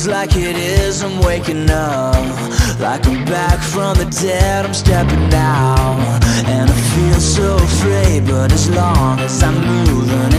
feels like it is, I'm waking up. Like I'm back from the dead, I'm stepping out. And I feel so afraid, but as long as I'm moving